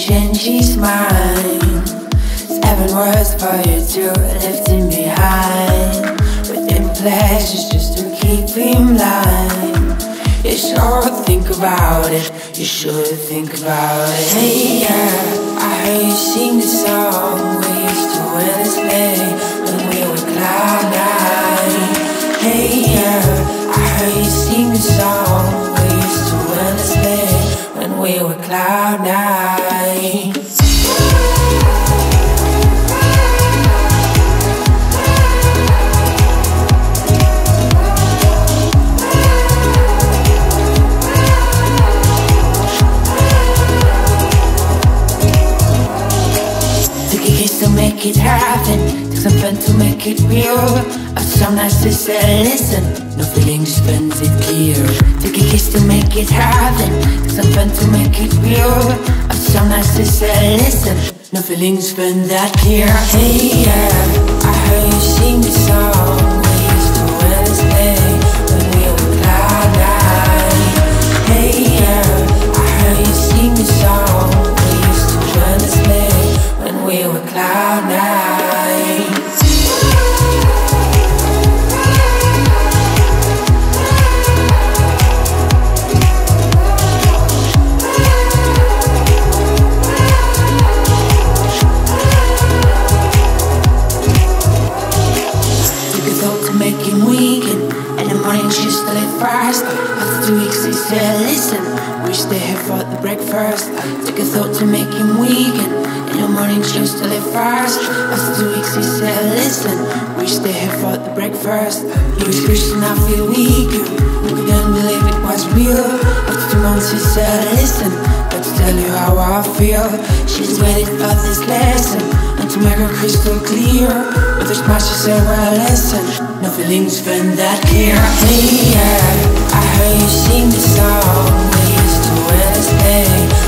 change his mind. 7 words for you to left him behind. Within pleasures just to keep him blind. You should think about it, you should think about it. Hey yeah, I heard you sing the song we used to endlessly when we were cloud nine. Hey yeah, I heard you sing the song we used to endlessly when we were cloud nine. To make it happen, take some fun to make it real. Of some nice to say, listen, no feelings, spend it clear. Take a kiss to make it happen, take some fun to make it real. Of some nice to say, listen, no feelings, spend that clear. Hey yeah, I heard you sing the song we used to Wednesday when we were cloud nine. Hey yeah, I heard you sing the song we used to Wednesday when we were cloud nine. Took a thought to make him weaken, and the morning she started fast. After 2 weeks he said, listen, we stay here for the breakfast. Took a thought to make him weaken, in the morning she used to live fast. After 2 weeks he said, listen, we stay here for the breakfast. He was Christian, I feel weaker, we couldn't believe it was real. After 2 months he said, listen, got to tell you how I feel. She's waiting for this lesson, and to make her crystal clear. With her smile she said, well listen, no feelings been that clear. Hey yeah, I heard you sing the song we used to Wednesday